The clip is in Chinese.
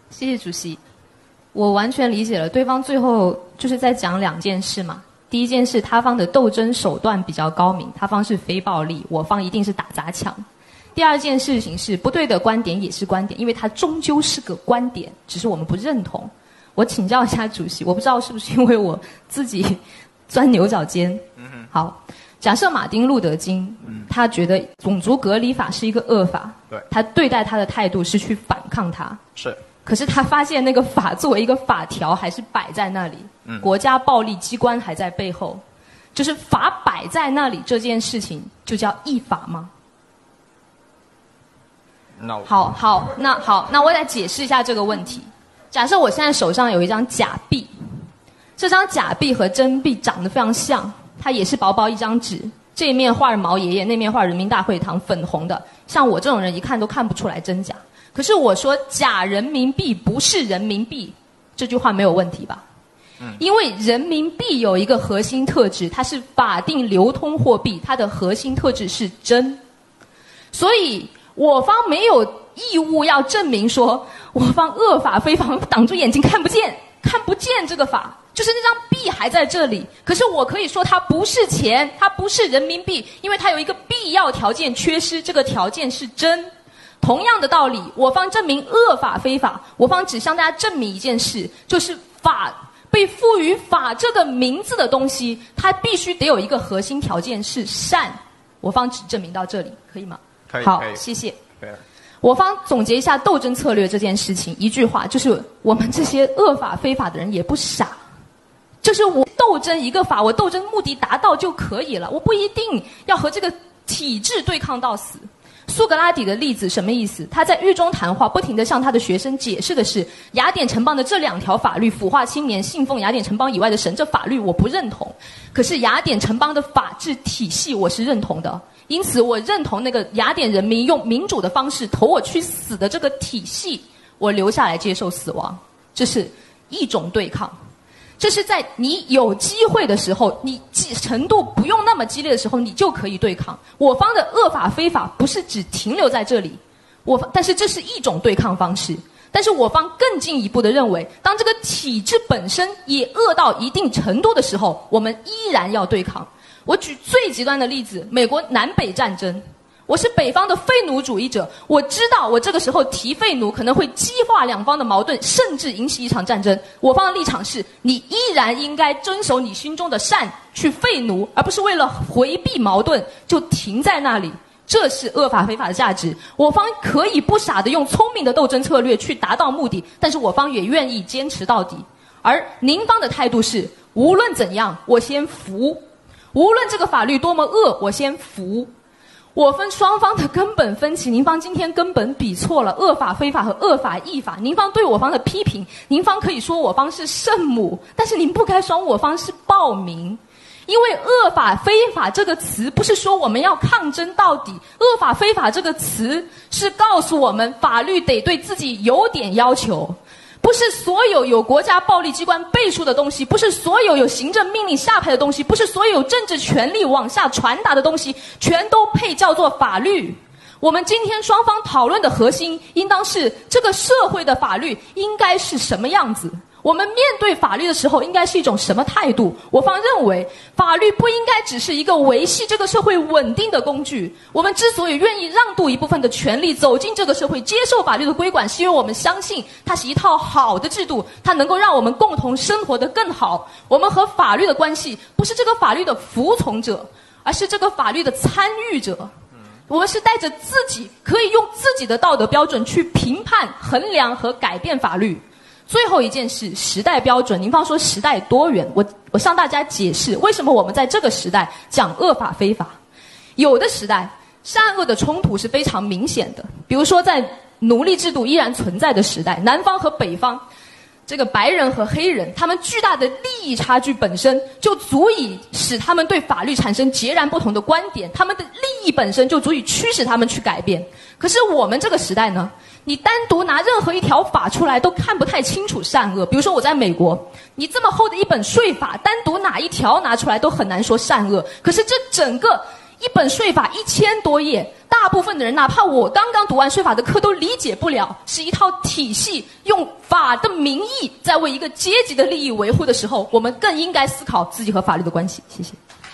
谢谢主席。我完全理解了，对方最后就是在讲两件事嘛。第一件事，他方的斗争手段比较高明，他方是非暴力，我方一定是打砸抢。第二件事情是，不对的观点也是观点，因为它终究是个观点，只是我们不认同。我请教一下主席，我不知道是不是因为我自己钻牛角尖。好，假设马丁·路德·金，他觉得种族隔离法是一个恶法， 对， 他对待他的态度是去反抗它， 是。 可是他发现那个法作为一个法条还是摆在那里，国家暴力机关还在背后，就是法摆在那里这件事情就叫依法吗？好，那我来解释一下这个问题。假设我现在手上有一张假币，这张假币和真币长得非常像，它也是薄薄一张纸，这一面画着毛爷爷，那面画人民大会堂，粉红的，像我这种人一看都看不出来真假。可是我说假人民币不是人民币，这句话没有问题吧？因为人民币有一个核心特质，它是法定流通货币，它的核心特质是真，所以我方没有义务要证明说我方恶法非法，挡住眼睛看不见这个法，就是那张币还在这里，可是我可以说它不是钱，它不是人民币，因为它有一个必要条件缺失，这个条件是真。同样的道理，我方证明恶法非法，我方只向大家证明一件事，就是法被赋予法这个名字的东西，它必须得有一个核心条件是善。我方只证明到这里，可以吗？ 可以。 好，谢谢。我方总结一下斗争策略这件事情，一句话就是我们这些恶法非法的人也不傻，就是我斗争一个法，我斗争目的达到就可以了，我不一定要和这个体制对抗到死。苏格拉底的例子什么意思？他在狱中谈话，不停地向他的学生解释的是雅典城邦的这两条法律：腐化青年、信奉雅典城邦以外的神，这法律我不认同。可是雅典城邦的法治体系我是认同的，因此我认同那个雅典人民用民主的方式投我去死的这个体系，我留下来接受死亡，这是一种对抗。这是在你有机会的时候，你程度不用那么激烈的时候，你就可以对抗。我方的恶法非法不是只停留在这里，但是这是一种对抗方式。但是我方更进一步的认为，当这个体制本身也恶到一定程度的时候，我们依然要对抗。我举最极端的例子，美国南北战争。我是北方的废奴主义者，我知道我这个时候提废奴可能会激化两方的矛盾，甚至引起一场战争。我方的立场是，你依然应该遵守你心中的善，去废奴，而不是为了回避矛盾就停在那里。这是恶法非法的价值。我方可以不傻的用聪明的斗争策略去达到目的，但是我方也愿意坚持到底。而您方的态度是，无论怎样我先服，无论这个法律多么恶我先服。我分双方的根本分歧，您方今天根本比错了恶法非法和恶法异法。您方对我方的批评，您方可以说我方是圣母，但是您不该说我方是暴民。因为恶法非法这个词不是说我们要抗争到底，恶法非法这个词是告诉我们法律得对自己有点要求。不是所有有国家暴力机关背书的东西，不是所有有行政命令下派的东西，不是所有政治权力往下传达的东西，全都配叫做法律。我们今天双方讨论的核心，应当是这个社会的法律应该是什么样子。我们面对法律的时候应该是一种什么态度？我方认为法律不应该只是一个维系这个社会稳定的工具。我们之所以愿意让渡一部分的权利走进这个社会，接受法律的规管，是因为我们相信它是一套好的制度，它能够让我们共同生活得更好。我们和法律的关系不是这个法律的服从者，而是这个法律的参与者。我们是带着自己可以用自己的道德标准去评判、衡量和改变法律。最后一件事，时代标准。您方说时代多元，我向大家解释为什么我们在这个时代讲恶法非法。有的时代善恶的冲突是非常明显的，比如说在奴隶制度依然存在的时代，南方和北方，这个白人和黑人，他们巨大的利益差距本身就足以使他们对法律产生截然不同的观点，他们的利益本身就足以驱使他们去改变。可是我们这个时代呢，你单独拿任何一条法出来都看不太清楚善恶。比如说我在美国，你这么厚的一本税法，单独哪一条拿出来都很难说善恶。可是这整个一本税法1000多页，大部分的人，哪怕我刚刚读完税法的课，都理解不了，是一套体系，用法的名义在为一个阶级的利益维护的时候，我们更应该思考自己和法律的关系。谢谢。